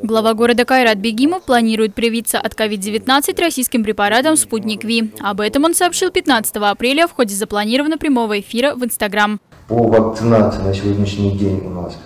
Глава города Кайрат Бегимов планирует привиться от COVID-19 российским препаратом «Спутник Ви». Об этом он сообщил 15 апреля в ходе запланированного прямого эфира в Инстаграм. По вакцинации на сегодняшний день у нас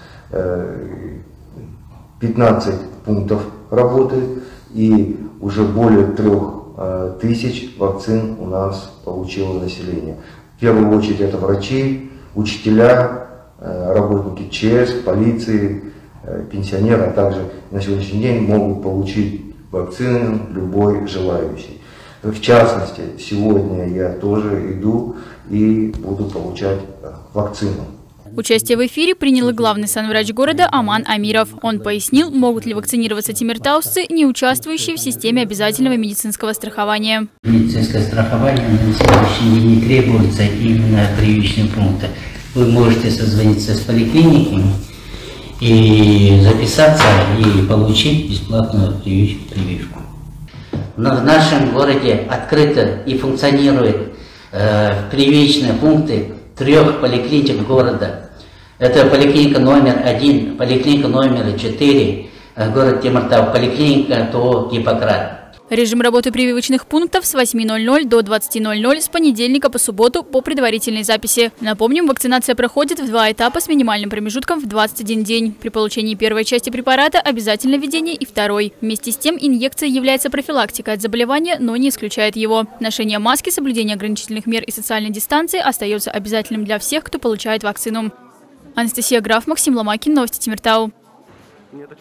15 пунктов работает, и уже более 3000 вакцин у нас получило население. В первую очередь это врачи, учителя, работники ЧС, полиции, пенсионеры, а также на сегодняшний день могут получить вакцину любой желающий. В частности, сегодня я тоже иду и буду получать вакцину. Участие в эфире принял и главный санврач города Аман Амиров. Он пояснил, могут ли вакцинироваться тимиртаусцы, не участвующие в системе обязательного медицинского страхования. Медицинское страхование на сегодняшний день не требуется именно прививочные пункты. Вы можете созвониться с поликлиниками и записаться и получить бесплатную прививку. Но в нашем городе открыто и функционируют прививочные пункты 3 поликлиник города. Это поликлиника номер 1, поликлиника номер 4, город Темиртау, поликлиника ТО Гиппократ. Режим работы прививочных пунктов с 8:00 до 20:00 с понедельника по субботу по предварительной записи. Напомним, вакцинация проходит в 2 этапа с минимальным промежутком в 21 день. При получении первой части препарата обязательно введение и второй. Вместе с тем, инъекция является профилактикой от заболевания, но не исключает его. Ношение маски, соблюдение ограничительных мер и социальной дистанции остается обязательным для всех, кто получает вакцину. Анастасия Граф, Максим Ломакин, новости Темиртау.